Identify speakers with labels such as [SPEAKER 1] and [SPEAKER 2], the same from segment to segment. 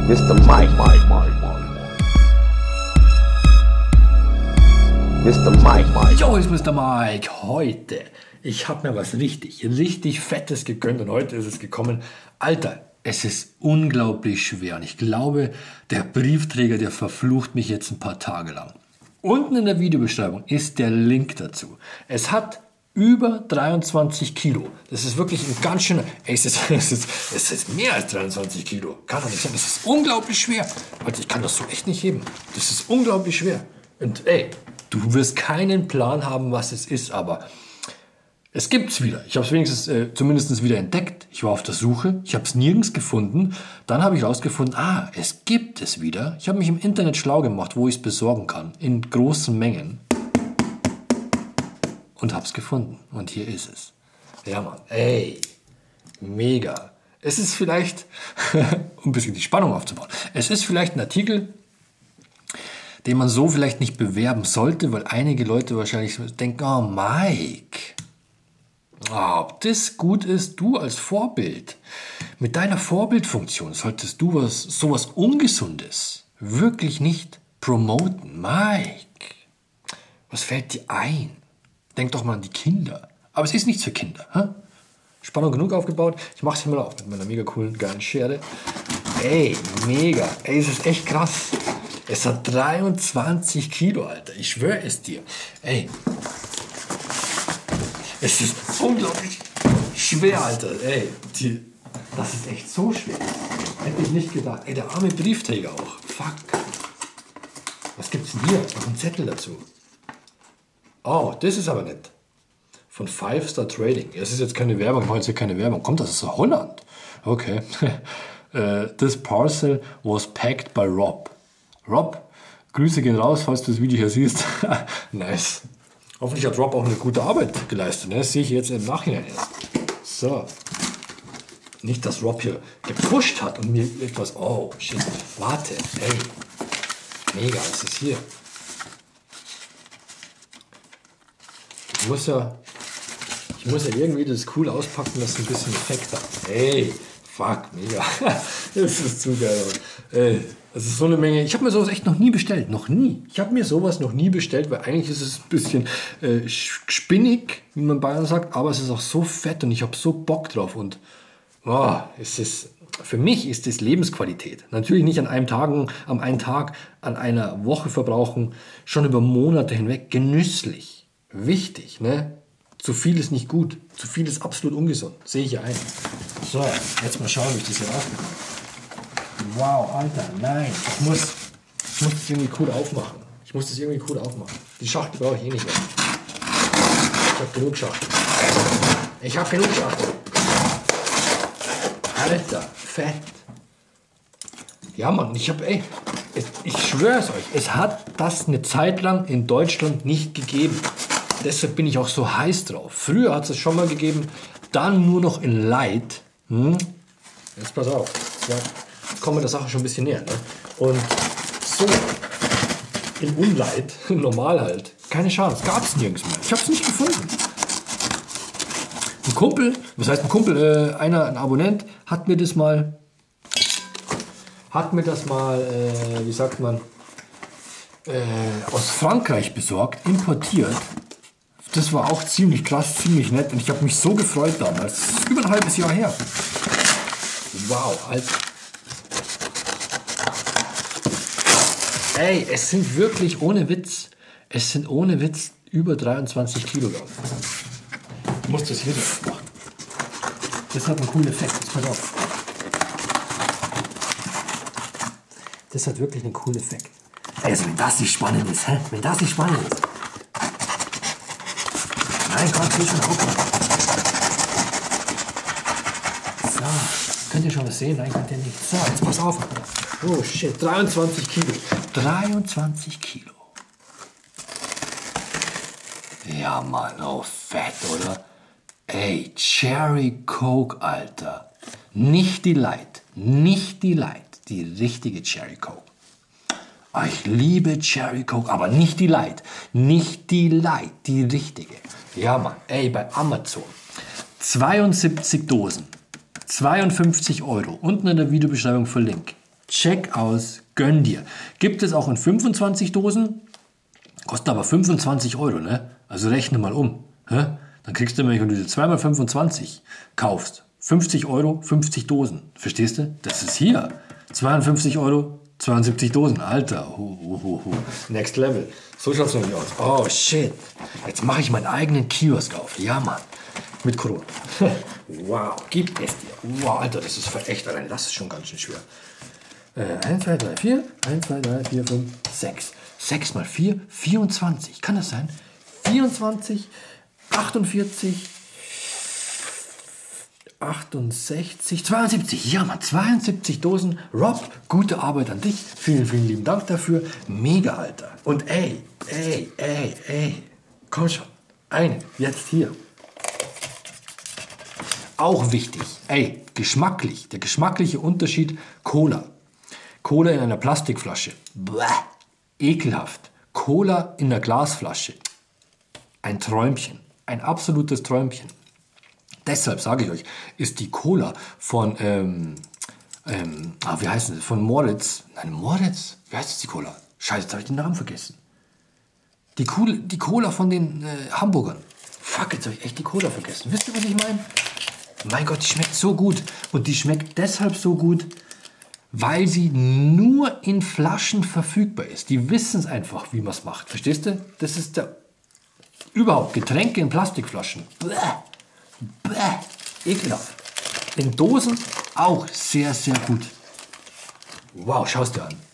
[SPEAKER 1] Mr. Mike. Mr. Mike.
[SPEAKER 2] Jo, ist Mr. Mike. Heute, ich habe mir was richtig Fettes gegönnt und heute ist es gekommen. Alter, es ist unglaublich schwer und ich glaube, der Briefträger, der verflucht mich jetzt ein paar Tage lang. Unten in der Videobeschreibung ist der Link dazu. Es hat über 23 Kilo. Das ist wirklich ein ganz schöner... Ey, es ist mehr als 23 Kilo. Kann doch nicht sein. Das ist unglaublich schwer. Also ich kann das so echt nicht heben. Das ist unglaublich schwer. Und ey, du wirst keinen Plan haben, was es ist, aber es gibt's wieder. Ich habe es wenigstens zumindest wieder entdeckt. Ich war auf der Suche. Ich habe es nirgends gefunden. Dann habe ich herausgefunden, es gibt es wieder. Ich habe mich im Internet schlau gemacht, wo ich es besorgen kann. In großen Mengen. Und hab's gefunden. Und hier ist es. Ja, Mann. Ey. Mega. Es ist vielleicht, um ein bisschen die Spannung aufzubauen, es ist vielleicht ein Artikel, den man so vielleicht nicht bewerben sollte, weil einige Leute wahrscheinlich denken, oh Mike, ob das gut ist, du als Vorbild, mit deiner Vorbildfunktion solltest du sowas Ungesundes wirklich nicht promoten. Mike, was fällt dir ein? Denk doch mal an die Kinder. Aber es ist nichts für Kinder. Hä? Spannung genug aufgebaut. Ich mach's hier mal auf mit meiner mega coolen, geilen Schere. Ey, mega. Ey, es ist echt krass. Es hat 23 Kilo, Alter. Ich schwöre es dir. Ey. Es ist unglaublich schwer, Alter. Ey, das ist echt so schwer. Hätte ich nicht gedacht. Ey, der arme Briefträger auch. Fuck. Was gibt's denn hier? Noch ein Zettel dazu. Oh, das ist aber nett. Von 5 Star Trading. Es ist jetzt keine Werbung, ich mache jetzt hier keine Werbung. Kommt das aus Holland? Okay. This parcel was packed by Rob. Rob, Grüße gehen raus, falls du das Video hier siehst. Nice. Hoffentlich hat Rob auch eine gute Arbeit geleistet. Ne? Das sehe ich jetzt im Nachhinein erst. So. Nicht, dass Rob hier gepusht hat und mir etwas... Oh, shit. Warte. Ey. Mega, was ist hier? Ich muss ja irgendwie das cool auspacken, dass es ein bisschen Effekt hat. Ey, fuck, mega. Das ist zu geil. Ey, das ist so eine Menge. Ich habe mir sowas echt noch nie bestellt. Noch nie. Ich habe mir sowas noch nie bestellt, weil eigentlich ist es ein bisschen spinnig, wie man in Bayern sagt, aber es ist auch so fett und ich habe so Bock drauf. Und für mich ist es Lebensqualität. Natürlich nicht an einem Tag, an einer Woche verbrauchen, schon über Monate hinweg genüsslich. Wichtig, ne? Zu viel ist nicht gut. Zu viel ist absolut ungesund. Sehe ich ja ein. So, jetzt mal schauen, wie ich das hier aufbekomme. Wow, Alter, nein. Ich muss das irgendwie cool aufmachen. Die Schachtel brauche ich eh nicht mehr. Ich habe genug Schachtel. Alter, fett. Ja, Mann, ich schwöre es euch, es hat das eine Zeit lang in Deutschland nicht gegeben. Deshalb bin ich auch so heiß drauf. Früher hat es schon mal gegeben, dann nur noch in Light. Jetzt pass auf. Ja, jetzt kommen wir der Sache schon ein bisschen näher. Ne? Und so in Unlight, normal halt, keine Chance, gab es nirgends mehr. Ich habe es nicht gefunden. Ein Kumpel, ein Abonnent, hat mir das mal, wie sagt man, aus Frankreich besorgt, importiert. Das war auch ziemlich krass, ziemlich nett und ich habe mich so gefreut damals. Das ist über ein halbes Jahr her. Wow, Alter. Ey, es sind wirklich ohne Witz über 23 Kilogramm. Ich muss das hier so machen. Das hat einen coolen Effekt. Pass auf. Das hat wirklich einen coolen Effekt. Also wenn das nicht spannend ist, Wenn das nicht spannend ist. Nein, Gott, will schon aufmachen. So, könnt ihr schon was sehen? Nein, könnt ihr nicht. So, jetzt pass auf. Oh shit, 23 Kilo. 23 Kilo. Ja, Mann, oh fett, oder? Ey, Cherry Coke, Alter. Nicht die Light, die richtige Cherry Coke. Oh, ich liebe Cherry Coke, aber nicht die Light, die richtige. Ja, Mann, ey, bei Amazon. 72 Dosen, 52 €. Unten in der Videobeschreibung verlinkt. Check aus, gönn dir. Gibt es auch in 25 Dosen, kostet aber 25 Euro, ne? Also rechne mal um. Hä? Dann kriegst du nämlich, wenn du dir 2x25 kaufst, 50 Euro, 50 Dosen. Verstehst du? Das ist hier. 52 Euro, 72 Dosen. Alter. Next level. So schaut es nämlich aus. Oh, shit. Jetzt mache ich meinen eigenen Kiosk auf. Ja, Mann. Mit Corona. Wow, gib es dir. Wow, Alter, das ist echt allein. Das ist schon ganz schön schwer. 1, 2, 3, 4. 1, 2, 3, 4, 5, 6. 6 mal 4, 24. Kann das sein? 24, 48, 68, 72. Ja, Mann, 72 Dosen. Rob, gute Arbeit an dich. Vielen, vielen lieben Dank dafür. Mega, Alter. Und ey. Komm schon. Eine, jetzt hier. Auch wichtig. Ey, geschmacklich. Der geschmackliche Unterschied. Cola. Cola in einer Plastikflasche. Bäh. Ekelhaft. Cola in der Glasflasche. Ein Träumchen. Ein absolutes Träumchen. Deshalb sage ich euch, ist die Cola von, wie heißt das? Von Moritz. Nein, Moritz? Wie heißt das, die Cola? Scheiße, jetzt habe ich den Namen vergessen. Die Cola von den Hamburgern. Fuck, jetzt habe ich echt die Cola vergessen. Wisst ihr, was ich meine? Mein Gott, die schmeckt so gut. Und die schmeckt deshalb so gut, weil sie nur in Flaschen verfügbar ist. Die wissen es einfach, wie man es macht. Verstehst du? Das ist der... Überhaupt, Getränke in Plastikflaschen. Bäh. Bäh. Ekelhaft. In Dosen auch sehr, sehr gut. Wow, schau es dir an.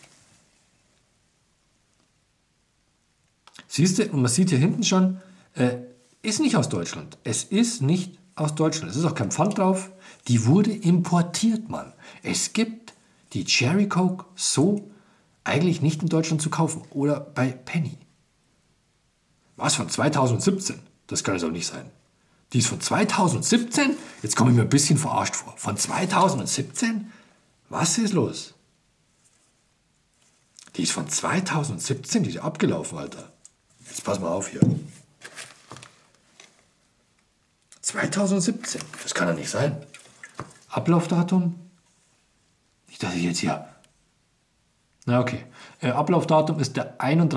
[SPEAKER 2] Siehst du, und man sieht hier hinten schon, ist nicht aus Deutschland. Es ist nicht aus Deutschland. Es ist auch kein Pfand drauf. Die wurde importiert, Mann. Es gibt die Cherry Coke so eigentlich nicht in Deutschland zu kaufen. Oder bei Penny. Was, von 2017? Das kann es auch nicht sein. Die ist von 2017? Jetzt komme ich mir ein bisschen verarscht vor. Von 2017? Was ist los? Die ist von 2017, die ist abgelaufen, Alter. Jetzt pass mal auf hier. 2017, das kann doch nicht sein. Ablaufdatum? Ich dachte jetzt hier. Na okay. Ablaufdatum ist der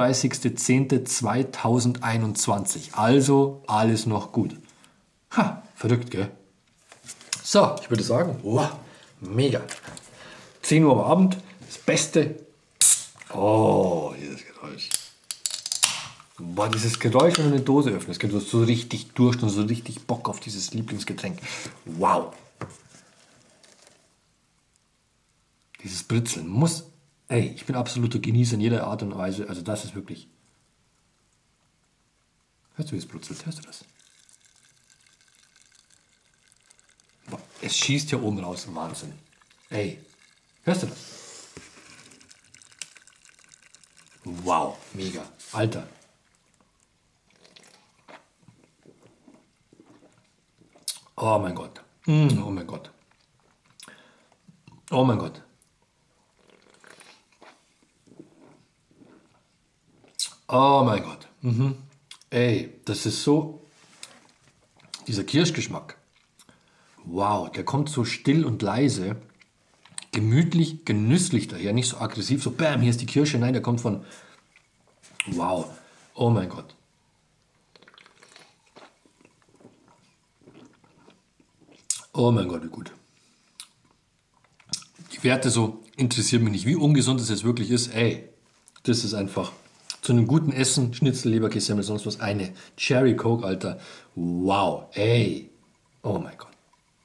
[SPEAKER 2] 31.10.2021. Also alles noch gut. Ha, verrückt, gell? So, ich würde sagen, wow, mega. 10 Uhr am Abend, das Beste. Oh, dieses Geräusch. Boah, dieses Geräusch, wenn du eine Dose öffnest, du hast so richtig Durst und so richtig Bock auf dieses Lieblingsgetränk. Wow. Dieses Britzeln muss... Ey, ich bin absoluter Genießer in jeder Art und Weise. Also das ist wirklich... Hörst du, wie es brutzelt? Hörst du das? Boah, es schießt hier oben raus. Wahnsinn. Ey, hörst du das? Wow, mega. Alter. Oh mein Gott. Oh mein Gott. Oh mein Gott. Oh mein Gott. Ey, das ist so... Dieser Kirschgeschmack. Wow, der kommt so still und leise, gemütlich, genüsslich daher. Nicht so aggressiv, so bam, hier ist die Kirsche. Nein, der kommt von... Wow. Oh mein Gott. Oh mein Gott, wie gut. Die Werte so interessieren mich nicht. Wie ungesund es jetzt wirklich ist, ey, das ist einfach zu einem guten Essen, Schnitzel, Leberkäse, Semmel, sonst was, eine Cherry Coke, Alter. Wow, ey. Oh mein Gott.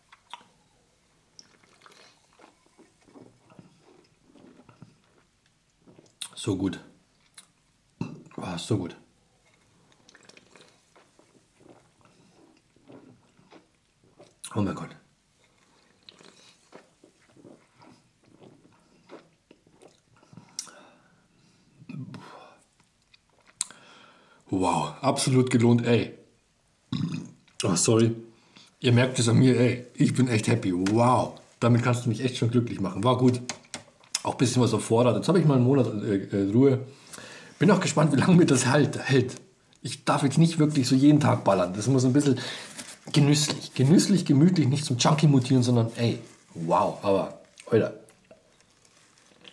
[SPEAKER 2] So gut. Oh, so gut. Oh mein Gott. Wow, absolut gelohnt, ey. Oh, sorry. Ihr merkt es an mir, ey. Ich bin echt happy. Wow. Damit kannst du mich echt schon glücklich machen. War gut. Auch ein bisschen was auf Vorrat. Jetzt habe ich mal einen Monat Ruhe. Bin auch gespannt, wie lange mir das hält. Ich darf jetzt nicht wirklich so jeden Tag ballern. Das muss ein bisschen genüsslich. Genüsslich, gemütlich, nicht zum Junkie mutieren, sondern ey, wow. Aber, Alter.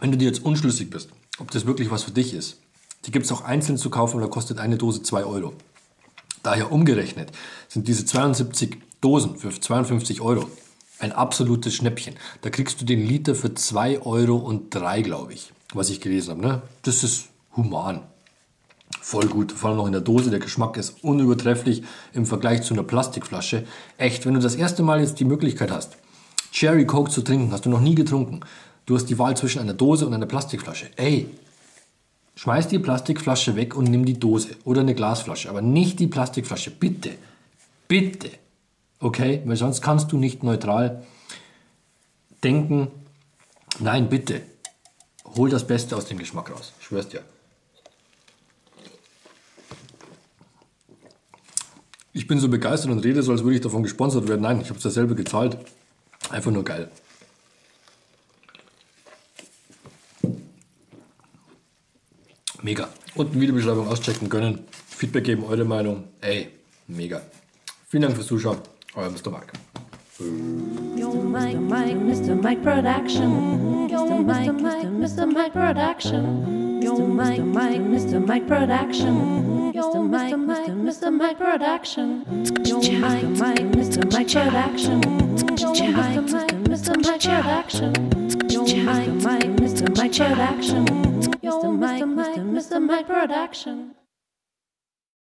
[SPEAKER 2] Wenn du dir jetzt unschlüssig bist, ob das wirklich was für dich ist, die gibt es auch einzeln zu kaufen und da kostet eine Dose 2 Euro. Daher umgerechnet sind diese 72 Dosen für 52 Euro ein absolutes Schnäppchen. Da kriegst du den Liter für 2,03 Euro, glaube ich, was ich gelesen habe. Ne? Das ist human. Voll gut, vor allem noch in der Dose. Der Geschmack ist unübertrefflich im Vergleich zu einer Plastikflasche. Echt, wenn du das erste Mal jetzt die Möglichkeit hast, Cherry Coke zu trinken, hast du noch nie getrunken. Du hast die Wahl zwischen einer Dose und einer Plastikflasche. Ey, schmeiß die Plastikflasche weg und nimm die Dose oder eine Glasflasche, aber nicht die Plastikflasche. Bitte, bitte. Okay, weil sonst kannst du nicht neutral denken. Nein, bitte. Hol das Beste aus dem Geschmack raus. Ich schwör's dir. Ich bin so begeistert und rede so, als würde ich davon gesponsert werden. Nein, ich habe es ja selber gezahlt. Einfach nur geil. Mega. Unten Videobeschreibung auschecken können. Feedback geben, eure Meinung. Ey, mega. Vielen Dank fürs Zuschauen. Euer Mr. Mike.
[SPEAKER 3] Mr. Mike Production. Mr. Mike Production. Mr. Mike Production. Mr. Mike Production. Mr. Mike Production. Mr. Mike Production. Mr. Mike Production. Mr. Mike Production.